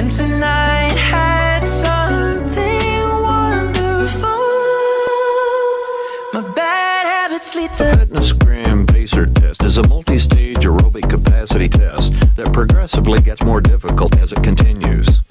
And tonight had something wonderful. My bad habits lead to A fitness gram pacer test is a multi-stage aerobic capacity test that progressively gets more difficult as it continues.